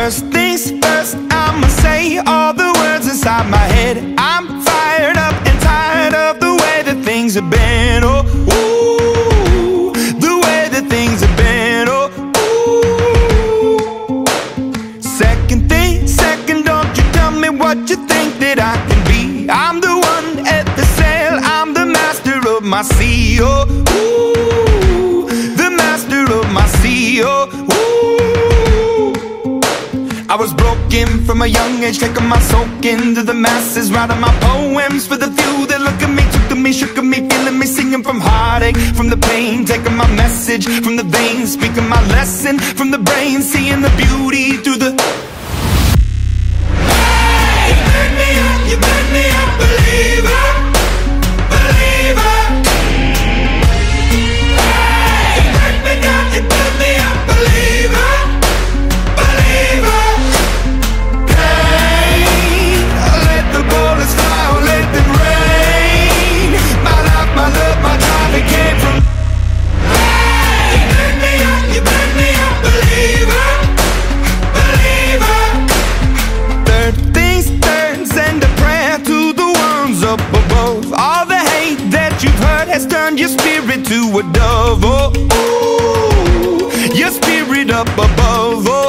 First things first, I'ma say all the words inside my head. I'm fired up and tired of the way that things have been. Oh, ooh, the way that things have been. Oh, ooh. Second thing, second, don't you tell me what you think that I can be. I'm the one at the sail, I'm the master of my sea. Oh, ooh, the master of my sea. Oh, ooh. I was broken from a young age, taking my soak into the masses, writing my poems for the few that look at me, took to me, shook at me, feeling me, singing from heartache, from the pain, taking my message from the veins, speaking my lesson from the brain, seeing the beauty through the... Hey, you burn me up, you burn me up, believer, believer. Hey, you burn me down, you burn me up, believer, believer. Bullets fly, or let them rain. My life, my love, my drive, it came from. Hey, you burn me up, you burn me up, believer, believer. Third things third, send a prayer to the ones up above. All the hate that you've heard has turned your spirit to a dove. Oh, ooh, your spirit up above. Oh,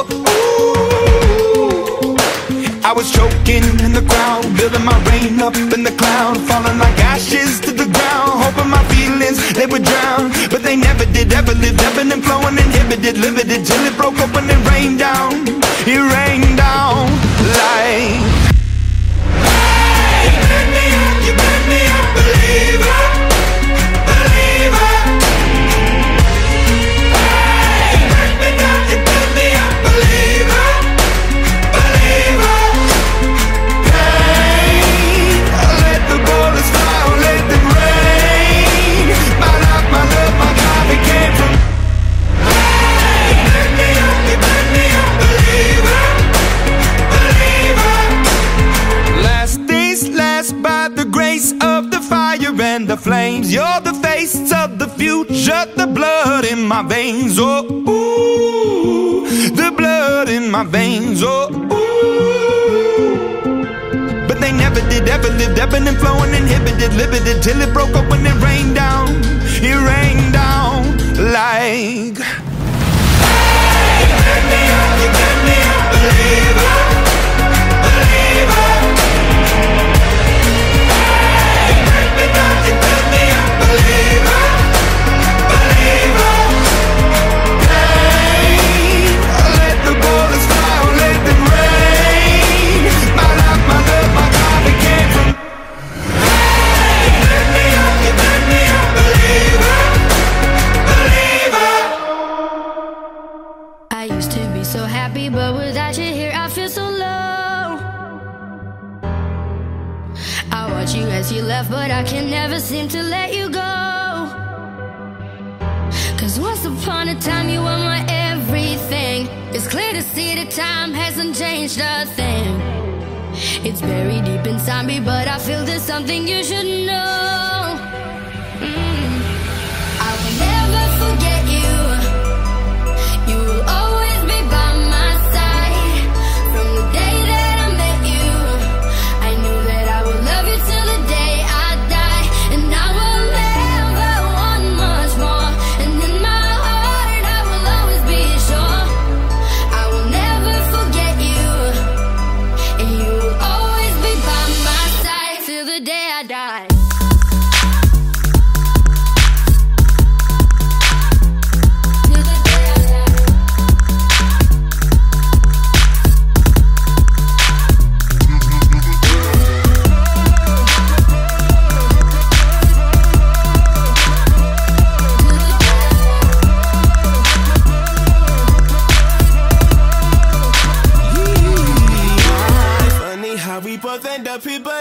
I was choking in the crowd, building my rain up in the cloud, falling like ashes to the ground, hoping my feelings, they would drown. But they never did, ever lived, ebbing and flowing, inhibited, limited, till it broke open and rained down. It rained down like... Hey, you burn me up, you burn me up, believer, believer. Hey, you burn me down, you burn me up, believer, believer. Bullets fly, or let them rain. My life, my love, my drive, it came from. Hey, you burn me up, you burn me up, believer, believer. Last things last, by the grace of the fire and the flames. You're the face of the future, the blood in my veins. Oh, ooh, the blood in my veins. Oh, ooh. They never did, ever lived, ebbing and flowing, inhibited, limited, till it broke open and rained down. It rained down like... Hey, you burn me up, you burn me up, believer, believer. Hey, you burn me down, you burn me up, believer, believer. Hey, let the bullets fly, or let them rain. My life, my love, my drive, it came from. Hey, you burn me up, you burn me up, believer, believer. I used to be so happy, but without you here I feel so low. I watch you as you left, but I can never seem to let you go. Cause once upon a time you were my everything. It's clear to see that time hasn't changed a thing. It's buried deep inside me, but I feel there's something you should know. I will never forget you. You will always be by my side. From the day that I met you, I knew that I would love you till the day I die. And I will never want much more. And in my heart I will always be sure I will never forget you. And you will always be by my side till the day I die. Funny how we both end up here, but